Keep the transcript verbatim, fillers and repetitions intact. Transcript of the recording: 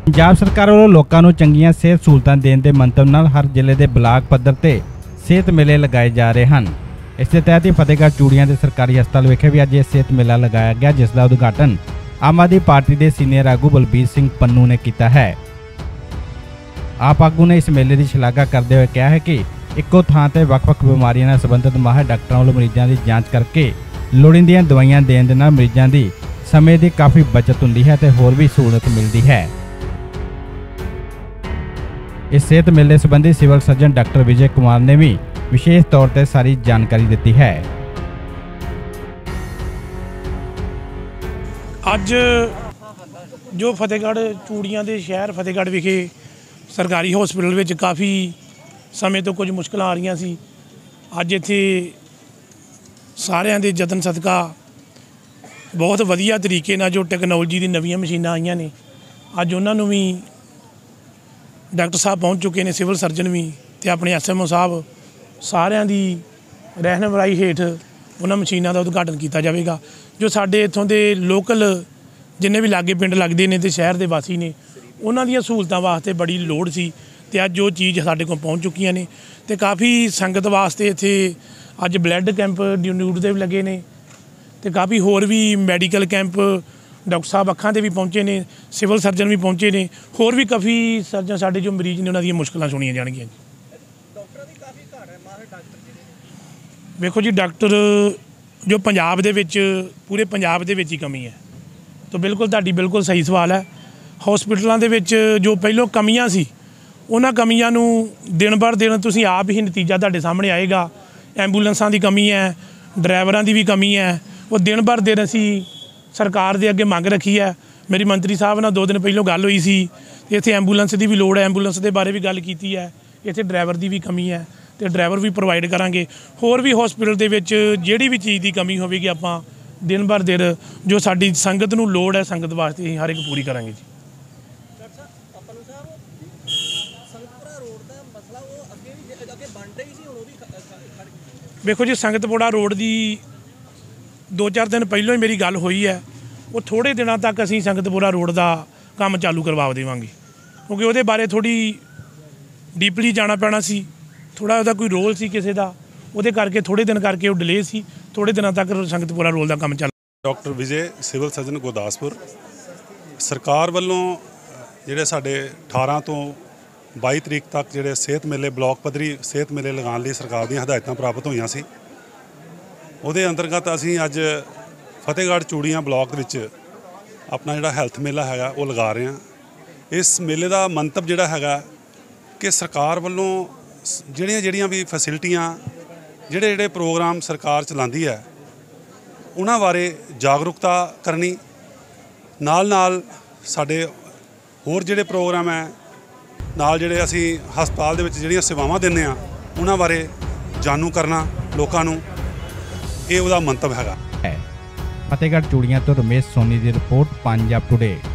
पंजाब सरकार वालों लोगों को चंगियां सेहत सहूलतां देने के मंतव नाल हर जिले के ब्लाक पद्धर ते सेहत मेले लगाए जा रहे हैं। इस दे तहत ही फतेहगढ़ चूड़ियां के सरकारी हस्पताल विखे भी अज सेहत मेला लगाया गया, जिसका उद्घाटन आम आदमी पार्टी के सीनियर आगू बलबीर सिंह पन्नू ने किया है। आप आगू ने इस मेले की शलाघा करते हुए कहा है कि इक्को थां ते वख-वख बीमारियों नाल संबंधित माहिर डॉक्टरों वालों मरीजों की जांच करके लोड़ींदियां दवाइयां देने दे नाल मरीजों की समय की काफ़ी बचत होंदी है ते होर भी सहूलत मिलती है। इस सेहत मेले संबंधी civil surgeon doctor Vijay Kumar ने भी विशेष तौर पर सारी जानकारी दी है। अज जो फतेहगढ़ चूड़ियां के शहर फतेहगढ़ विखे सरकारी हॉस्पिटल में काफ़ी समय तो कुछ मुश्किल आ रही सी, अज इत्थे सारिਆਂ ਦੇ जतन सदका बहुत वधिया तरीके नाल जो टैक्नोलॉजी दी नवीं मशीनां आईयां ने, अज उन्हां नूं भी डॉक्टर साहब पहुँच चुके हैं, सिविल सर्जन भी ते अपने एस एम ओ साहब सारिਆਂ दी रहनुमाई हेठ उन्हां मशीनां दा उद्घाटन किया जाएगा। जो साडे इत्थों दे लोकल जिन्ने भी लागे पिंड लगदे ने ते शहर दे वासी ने उन्हां दीयां सहूलतां वास्ते बड़ी लोड़ सी ते अज जो चीज़ साडे कोल पहुँच चुकियां ने ते काफ़ी संगत वास्ते इत्थे अज ब्लड कैंप ड्यूट दे भी लगे ने ते काफ़ी होर भी मैडिकल कैंप डॉक्टर साहब अखां दे भी पहुँचे ने, सिविल सर्जन भी पहुँचे ने, होर भी काफ़ी सर्जन साडे जो मरीज ने उन्हां दीयां मुश्किलां सुणियां जाणगियां। देखो जी, डॉक्टर जो पंजाब दे विच पूरे पंजाब दे विच ही कमी है, तो बिल्कुल तुहाडी बिल्कुल सही सवाल है। हॉस्पिटलों के विच जो पहलों कमियां सी उन्हां कमियां नूं दिन बर दिन तुसीं आप ही नतीजा तुहाडे सामने आएगा। एंबूलेंसां की कमी है, ड्राइवरां की भी कमी है, वो दिन बर दिन असीं सरकार दे अगे मंग रखी है। मेरी मंत्री साहब नाल दो दिन पहलों गल हुई सी, इत्थे एंबूलेंस की भी लोड़ है, एंबूलेंस के बारे भी गल कीती है। इत्थे ड्राइवर की भी कमी है तो ड्राइवर भी प्रोवाइड करांगे। होर भी हॉस्पिटल दे विच जिहड़ी भी चीज़ की कमी होवेगी आपां दिन बर दिन जो साडी संगत नूं लोड़ है संगत वास्ते हर एक पूरी करांगे जी। देखो जी, संगतपुरा रोड की दो चार दिन पहलों ही मेरी गल हुई है, वो थोड़े दिनों तक असीं संगतपुरा रोड का काम चालू करवा देवांगे, क्योंकि वो बारे थोड़ी डीपली जाना पैना सी, थोड़ा उहदा कोई रोल सी किसी का, वो करके थोड़े दिन करके वो डिले सी, थोड़े दिनों तक संगतपुरा रोड का काम चल। Doctor Vijay civil surgeon Gurdaspur सरकार वालों जिहड़े साडे अठारह तो बाई तरीक तक जिहड़े सेहत मेले ब्लॉक पद्धरी सेहत मेले लगाने लई सरकार दी हदायतां प्राप्त होईयां सी, उहदे अंतर्गत असीं अज फतेहगढ़ चूड़ियां ब्लॉक विच अपना जिहड़ा हैल्थ मेला हैगा वो लगा रहे हैं। इस मेले का मंतव जिहड़ा हैगा कि सरकार वालों जिहड़ियां जिहड़ियां भी फैसिलिटियां जिहड़े जिहड़े प्रोग्राम सरकार चलांदी है उन्हां बारे जागरूकता करनी, नाल नाल साडे होर जिहड़े प्रोग्राम है नाल जिहड़े असीं हस्पताल दे विच जिहड़ियां सेवावां दिंदे आ उन्हां बारे जानू करना लोकां नूं, ये उहदा मंतव हैगा। फतेहगढ़ चूड़ियां तो रमेश सोनी की रिपोर्ट, पंजाब टुडे।